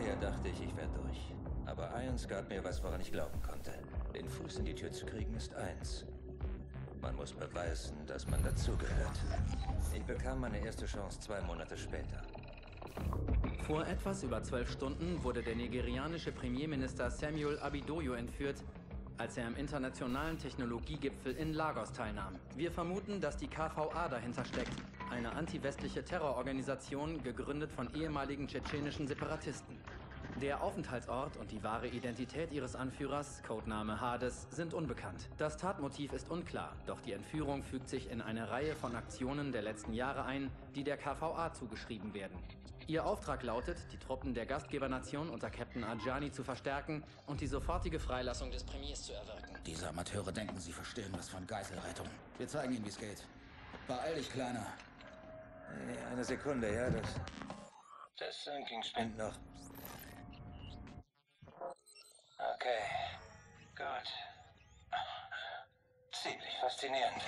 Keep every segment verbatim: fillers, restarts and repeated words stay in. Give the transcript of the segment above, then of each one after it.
her dachte ich, ich wäre durch. Aber eins gab mir was, woran ich glauben konnte. Den Fuß in die Tür zu kriegen ist eins. Man muss beweisen, dass man dazugehört. Ich bekam meine erste Chance zwei Monate später. Vor etwas über zwölf Stunden wurde der nigerianische Premierminister Samuel Abidoyo entführt, als er am internationalen Technologiegipfel in Lagos teilnahm. Wir vermuten, dass die K V A dahinter steckt, eine anti-westliche Terrororganisation, gegründet von ehemaligen tschetschenischen Separatisten. Der Aufenthaltsort und die wahre Identität ihres Anführers, Codename Hades, sind unbekannt. Das Tatmotiv ist unklar, doch die Entführung fügt sich in eine Reihe von Aktionen der letzten Jahre ein, die der K V A zugeschrieben werden. Ihr Auftrag lautet, die Truppen der Gastgebernation unter Captain Ajani zu verstärken und die sofortige Freilassung des Premiers zu erwirken. Diese Amateure denken, sie verstehen was von Geiselrettung. Wir zeigen ihnen, wie es geht. Beeil dich, Kleiner. Nee, eine Sekunde, ja, das... Das Sinking spinnt noch. Okay, gut. Ziemlich faszinierend.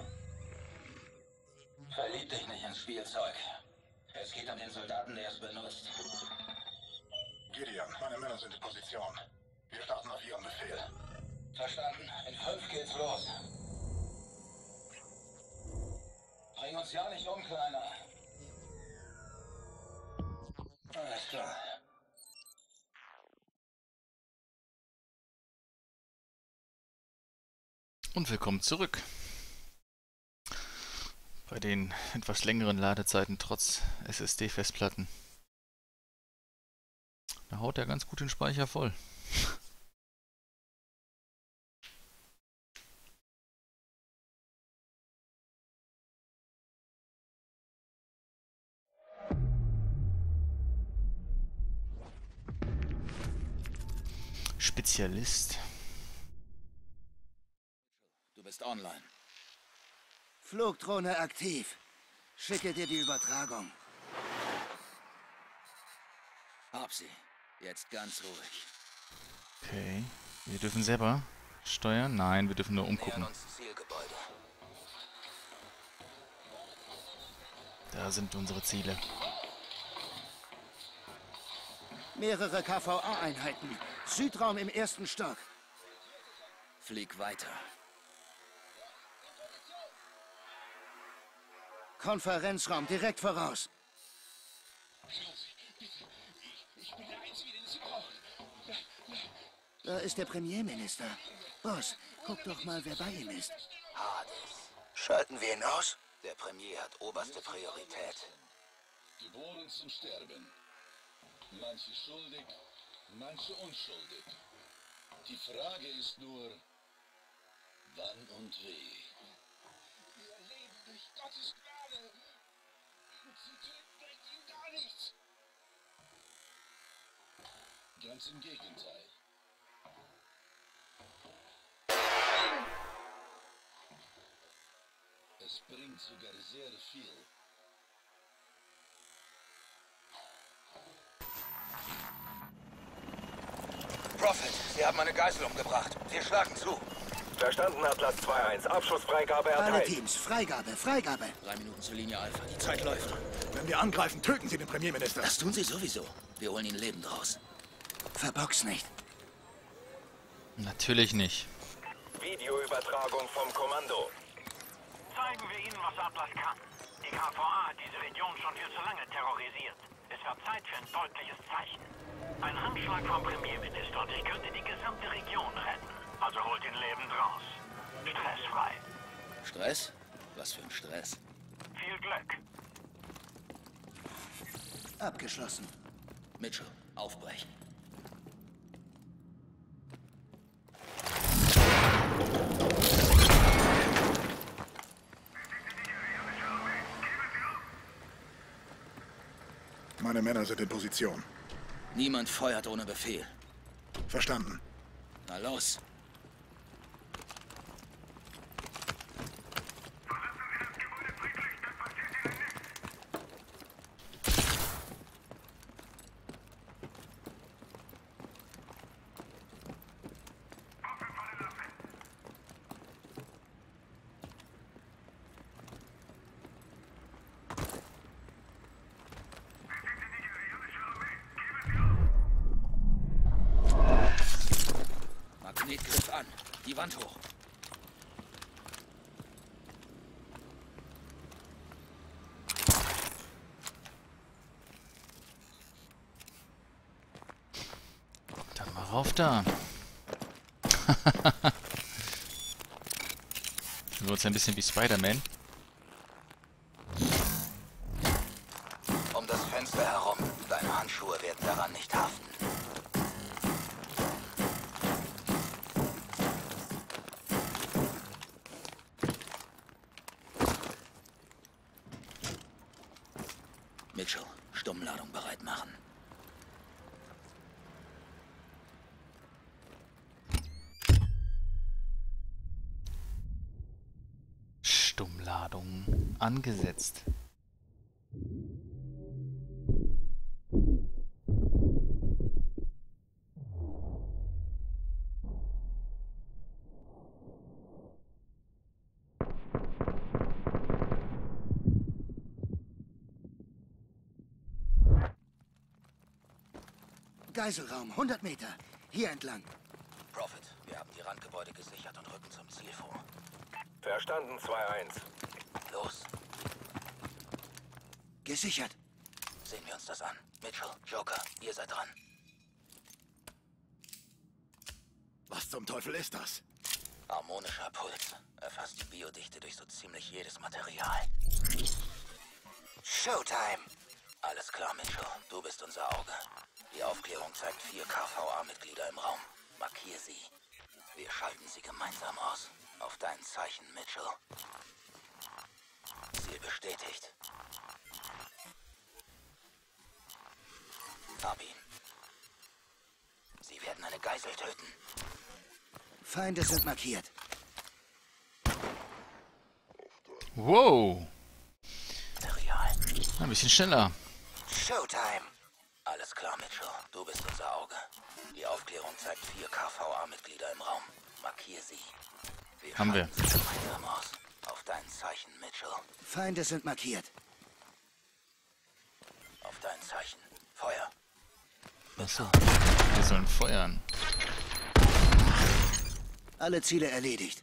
Verlieb dich nicht ins Spielzeug. Es geht um den Soldaten, der es benutzt. Gideon, meine Männer sind in Position. Wir starten auf Ihren Befehl. Verstanden. In fünf geht's los. Bring uns ja nicht um, Kleiner. Alles klar. Und willkommen zurück. Bei den etwas längeren Ladezeiten trotz S S D-Festplatten. Da haut er ganz gut den Speicher voll. Spezialist. Du bist online. Flugdrohne aktiv. Schicke dir die Übertragung. Hab sie. Jetzt ganz ruhig. Okay. Wir dürfen selber steuern? Nein, wir dürfen nur umgucken. Nähern uns Zielgebäude. Da sind unsere Ziele. Mehrere K V A-Einheiten. Südraum im ersten Stock. Flieg weiter. Konferenzraum direkt voraus. Da ist der Premierminister. Boss, guck doch mal, wer bei ihm ist. Hades. Schalten wir ihn aus? Der Premier hat oberste Priorität. Geboren zum Sterben. Manche schuldig, manche unschuldig. Die Frage ist nur, wann und wie. Wir leben durch Gottes Gnade. Zu töten bringt ihm gar nichts. Ganz im Gegenteil. Es bringt sogar sehr viel. Prophet, Sie haben eine Geisel umgebracht. Wir schlagen zu. Verstanden, Atlas zwei eins. Abschussfreigabe Alle erteilt. Teams, Freigabe, Freigabe. Drei Minuten zur Linie Alpha. Die Zeit läuft. Wenn wir angreifen, töten Sie den Premierminister. Das tun Sie sowieso. Wir holen ihn lebend raus. Verbox nicht. Natürlich nicht. Videoübertragung vom Kommando. Zeigen wir ihnen, was Atlas kann. Die K V A hat diese Region schon viel zu lange terrorisiert. Es wird Zeit für ein deutliches Zeichen. Ein Handschlag vom Premierminister und ich könnte die gesamte Region retten. Also holt ihn lebend raus. Stressfrei. Stress? Was für ein Stress? Viel Glück. Abgeschlossen. Mitchell, aufbrechen. Meine Männer sind in Position. Niemand feuert ohne Befehl. Verstanden. Na los. Magnetgriff an. Die Wand hoch. Dann mal rauf da. Nur jetzt ein bisschen wie Spider-Man. Um das Fenster herum. Deine Handschuhe werden daran nicht haften. Mitchell, Stummladung bereit machen. Stummladung angesetzt. Geiselraum, hundert Meter. Hier entlang. Prophet, wir haben die Randgebäude gesichert und rücken zum Ziel vor. Verstanden, zwei eins. Los, Gesichert. sehen wir uns das an. Mitchell, Joker, ihr seid dran. Was zum Teufel ist das? Harmonischer Puls. Erfasst die Biodichte durch so ziemlich jedes Material. Showtime! Alles klar, Mitchell. Du bist unser Auge. Die Aufklärung zeigt vier K V A-Mitglieder im Raum. Markier sie. Wir schalten sie gemeinsam aus. Auf dein Zeichen, Mitchell. Ziel bestätigt. Hab ihn. Sie werden eine Geisel töten. Feinde sind markiert. Wow. Material. Ein bisschen schneller. Showtime! Alles klar, Mitchell. Du bist unser Auge. Die Aufklärung zeigt vier K V A-Mitglieder im Raum. Markier sie. Wir Haben wir. schalten sie gemeinsam aus. Auf dein Zeichen, Mitchell. Feinde sind markiert. Auf dein Zeichen. Feuer. Achso. Wir sollen feuern. Alle Ziele erledigt.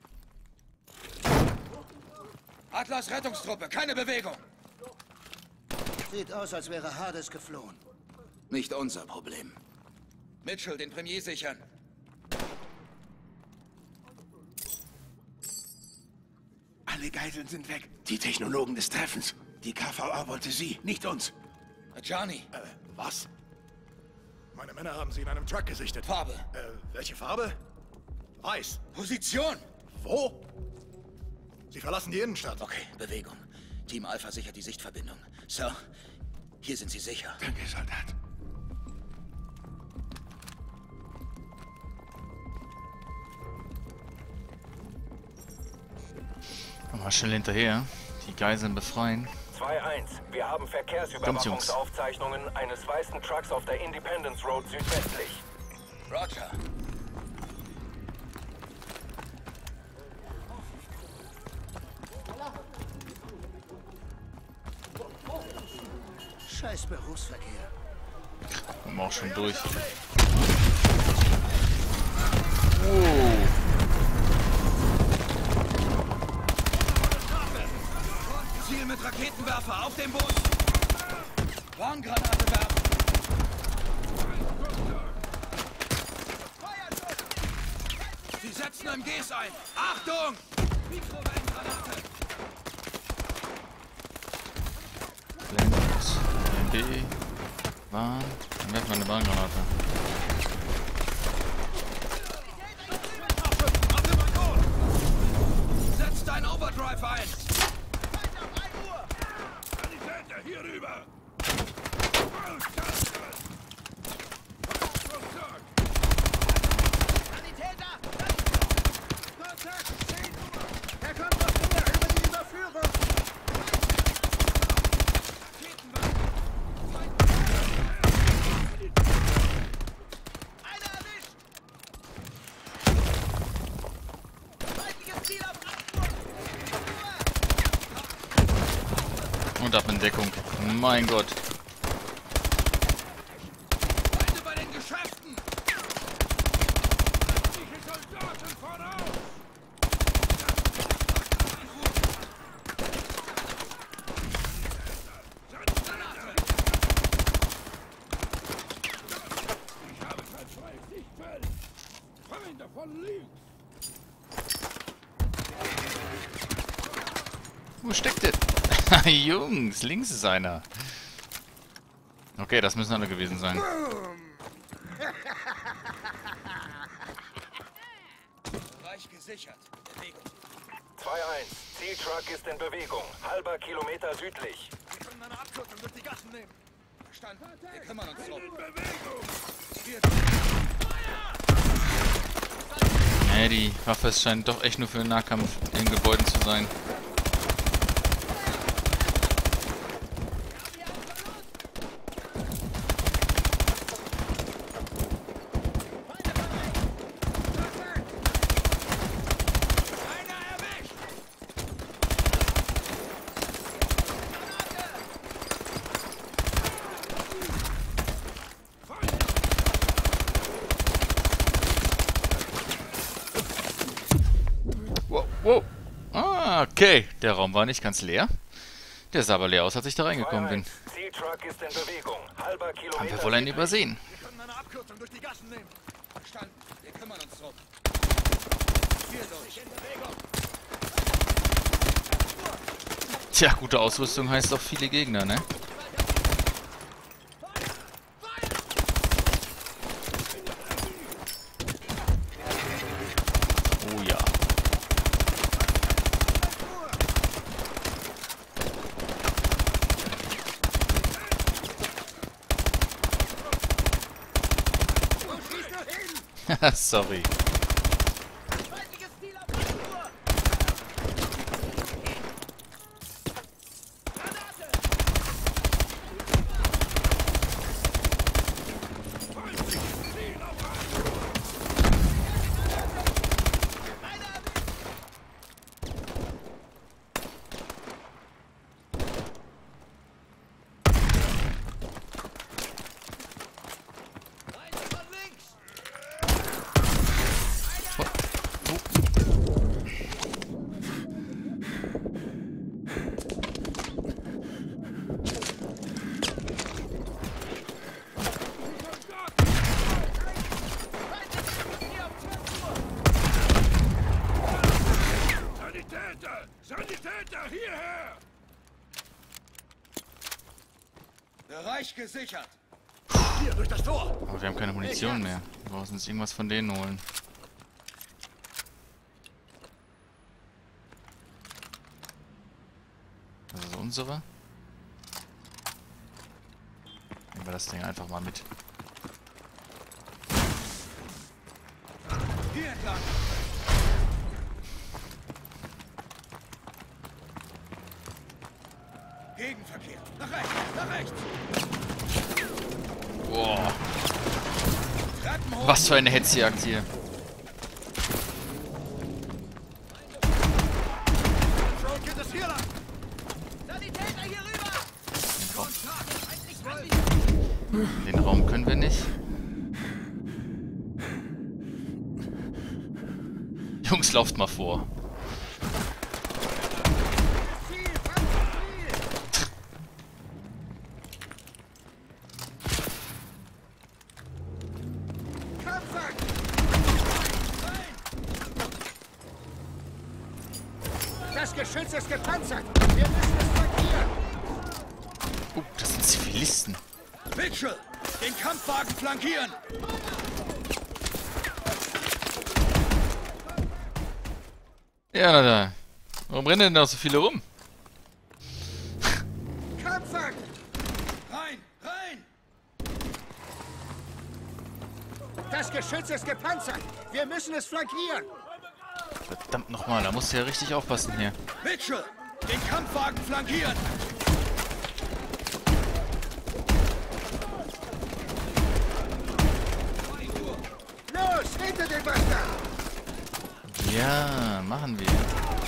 Atlas Rettungstruppe, keine Bewegung! Sieht aus, als wäre Hades geflohen. Nicht unser Problem. Mitchell, den Premier sichern. Alle Geiseln sind weg. Die Technologen des Treffens. Die K V A wollte sie, nicht uns. Johnny, Äh, was? Meine Männer haben sie in einem Truck gesichtet. Farbe. Äh, welche Farbe? Weiß. Position! Wo? Sie verlassen die Innenstadt. Okay, Bewegung. Team Alpha sichert die Sichtverbindung. Sir, hier sind Sie sicher. Danke, Soldat. Mal schnell hinterher. Die Geiseln befreien. zwei eins. Wir haben Verkehrsüberwachungsaufzeichnungen eines weißen Trucks auf der Independence Road südwestlich. Roger. Scheiß Berufsverkehr. Kommen wir auch schon durch. Wow. Ziel mit Raketenwerfer auf dem Boot. Warngranate werfen. Sie setzen M Gs ein. Achtung! Mikrowellengranate. Blend. M B. Warn. Dann werfen wir eine Warngranate. Setz deinen Overdrive ein. Hier rüber. Er kommt noch näher über die Überführung. Einer erwischt. Feindliches Ziel auf Und ab in Deckung. Mein Gott. Feinde bei den Geschäften. Wo steckt der? Jungs, links ist einer. Okay, das müssen alle gewesen sein. Bereich gesichert. Bewegung. zwei eins. Zieltruck ist in Bewegung. Halber Kilometer südlich. Wir können eine Abkürzung durch die Gassen nehmen. Verstanden. Wir kümmern uns drum. Nee, die Waffe scheint doch echt nur für den Nahkampf in Gebäuden zu sein. Wow. Ah, okay. Der Raum war nicht ganz leer. Der sah aber leer aus, als ich da reingekommen bin. Zieltruck ist in Bewegung. Halber Kilometer. Haben wir wohl einen übersehen? Wir können eine Abkürzung durch die Gassen nehmen. Verstanden. Wir kümmern uns drum. Hier durch. In Bewegung. Tja, gute Ausrüstung heißt auch viele Gegner, ne? Oh ja. Sorry. Sanitäter, hierher! Bereich gesichert. Hier, durch das Tor. Aber wir haben keine Munition mehr. Wir müssen uns irgendwas von denen holen. Das ist unsere. Nehmen wir das Ding einfach mal mit. Hier entlang. Gegenverkehr. Nach rechts, nach rechts. Boah. Was für eine Hetzjagd hier. Den Raum können wir nicht. Jungs, lauft mal vor. Das Geschütz ist gepanzert. Wir müssen es flankieren. Oh, das sind Zivilisten. Mitchell, den Kampfwagen flankieren. Ja, na da. Warum rennen denn da so viele rum? Kampfwagen! Rein, rein! Das Geschütz ist gepanzert. Wir müssen es flankieren. Verdammt nochmal, da musst du ja richtig aufpassen hier. Mitchell, den Kampfwagen flankieren! Los, hinter den Bastard! Ja, machen wir.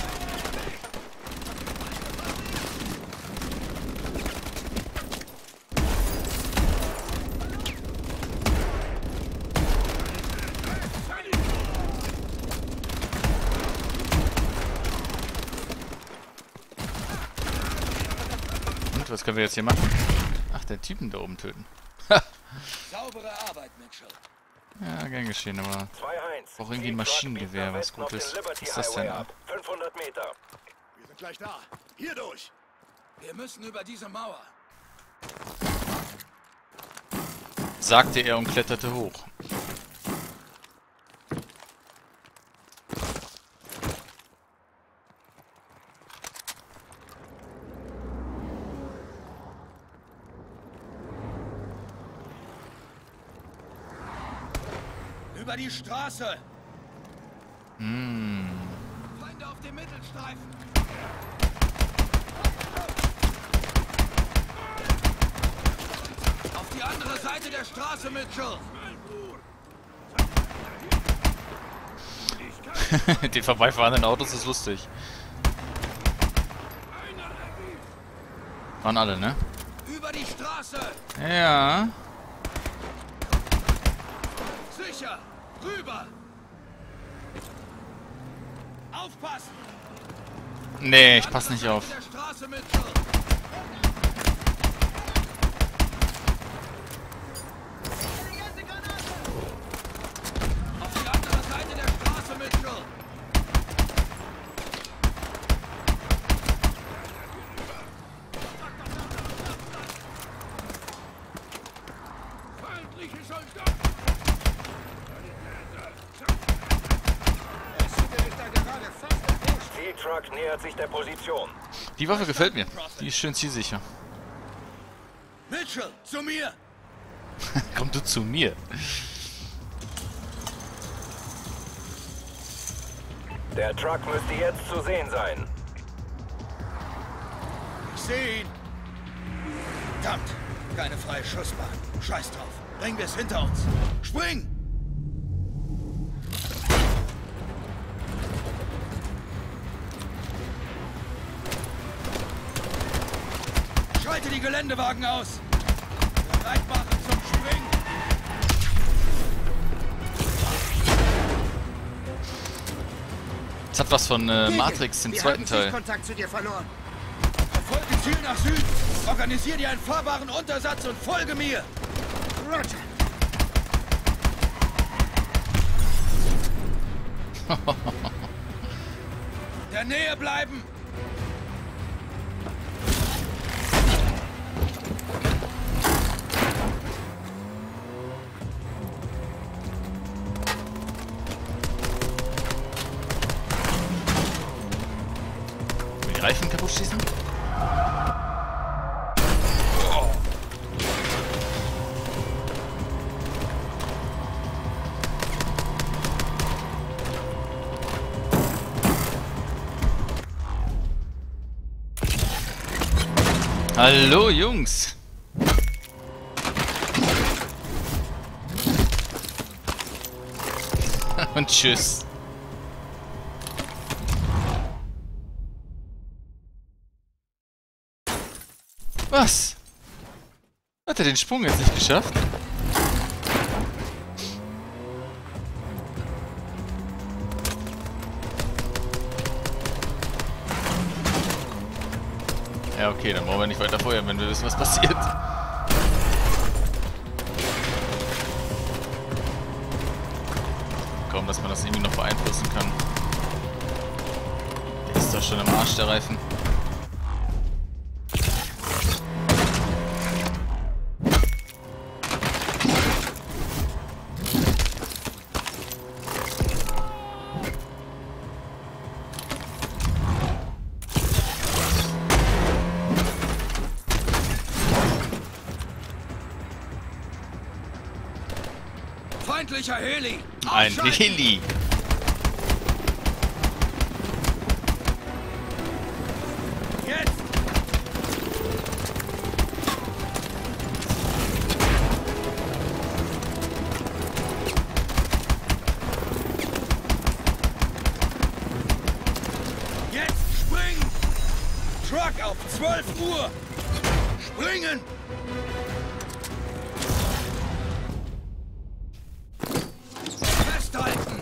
Und was können wir jetzt hier machen? Ach, den Typen da oben töten. Saubere Arbeit, Mitchell. Ja, gern geschehen, aber zwei eins. auch irgendwie ein Maschinengewehr, was gut ist. Was ist das denn? fünfhundert Meter. Wir sind gleich da. Hier durch. Wir müssen über diese Mauer. Sagte er und kletterte hoch. Über die Straße. Hm. Feinde auf dem Mittelstreifen. Auf die andere Seite der Straße, Mitchell. Den vorbeifahrenden Autos ist lustig. Waren alle, ne? Über die Straße. Ja. Sicher. Rüber. Aufpassen. Nee, ich pass nicht auf. Der Straße, Mitchell. Auf die andere Seite der Straße, Mitchell. Feindliche Soldaten. T-Truck nähert sich der Position. Die Waffe gefällt mir. Die ist schön zielsicher. Mitchell, zu mir. Komm du zu mir. Der Truck müsste jetzt zu sehen sein. Ich sehe ihn. Verdammt, keine freie Schussbahn. Scheiß drauf. Bringen wir es hinter uns. Spring! Schalte die Geländewagen aus. Bereit machen zum Springen. Das hat was von äh, Matrix, den Wir zweiten haben Teil. Kontakt zu dir verloren. Verfolge Ziel nach Süden. Organisier dir einen fahrbaren Untersatz und folge mir. Roger. Der Nähe bleiben. Die Reifen kaputt schießen? Hallo Jungs! Und tschüss. Was? Hat er den Sprung jetzt nicht geschafft? Ja, okay, dann brauchen wir nicht weiter feuern, wenn wir wissen, was passiert. Kaum, dass man das irgendwie noch beeinflussen kann. Der ist doch schon im Arsch, der Reifen. Feindlicher Heli. Ein Ausschalten. Heli. Jetzt. Jetzt springen. Truck auf zwölf Uhr. Springen. Festhalten.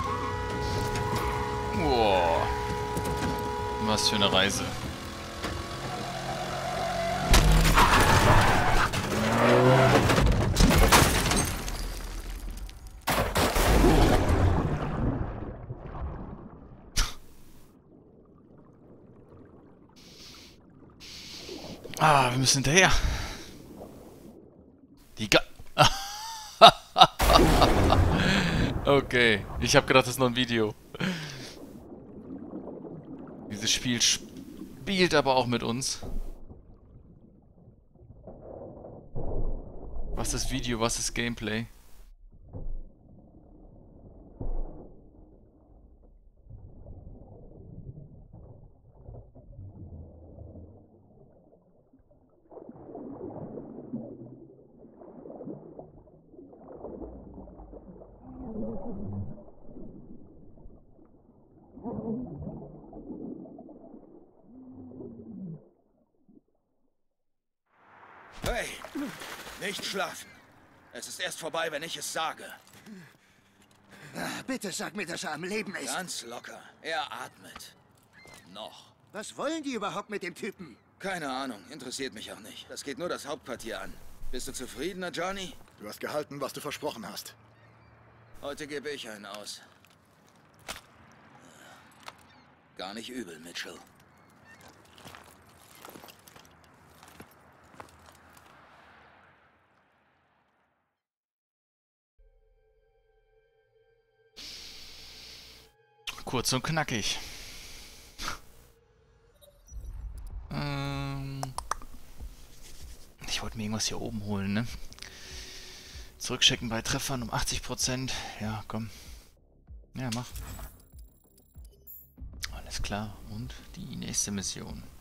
Boah. Was für eine Reise. Ah, wir müssen hinterher. Die Ga... Okay, ich habe gedacht, das ist noch ein Video. Dieses Spiel spielt aber auch mit uns. Was ist Video, was ist Gameplay? Hey, nicht schlafen. Es ist erst vorbei, wenn ich es sage. Bitte sag mir, dass er am Leben ist. Ganz locker. Er atmet. Noch. Was wollen die überhaupt mit dem Typen? Keine Ahnung, interessiert mich auch nicht. Das geht nur das Hauptquartier an. Bist du zufriedener, Johnny? Du hast gehalten, was du versprochen hast. Heute gebe ich einen aus. Gar nicht übel, Mitchell. Kurz und knackig. ähm ich wollte mir irgendwas hier oben holen, ne? Zurückchecken bei Treffern um achtzig Prozent. Ja, komm. Ja, mach. Alles klar. Und die nächste Mission.